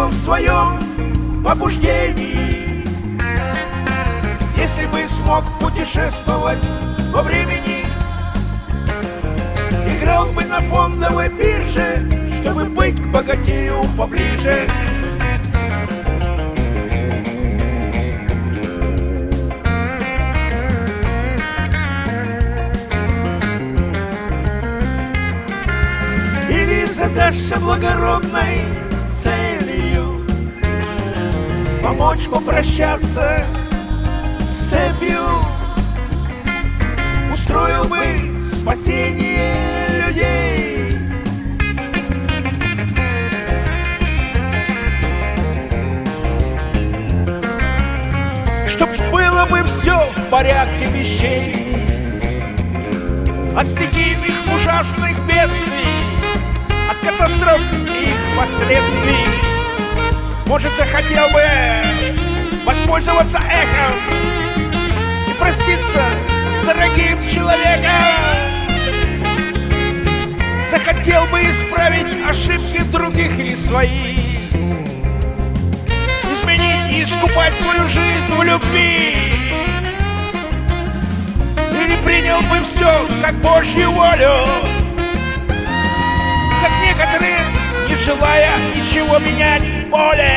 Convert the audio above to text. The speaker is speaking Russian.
уверен в своем побуждении. Если бы смог путешествовать во времени, играл бы на фондовой бирже, чтобы быть к богатею поближе. Или задашься благородной целью помочь попрощаться с цепью, устроил бы спасение людей. Чтоб было бы все в порядке вещей, от стихийных ужасных бедствий, от катастроф и их последствий. Может, захотел бы воспользоваться эхом и проститься с дорогим человеком. Захотел бы исправить ошибки других и свои, изменить и искупать свою жизнь в любви. Или принял бы все как Божью волю, как некоторые, не желая ничего менять более.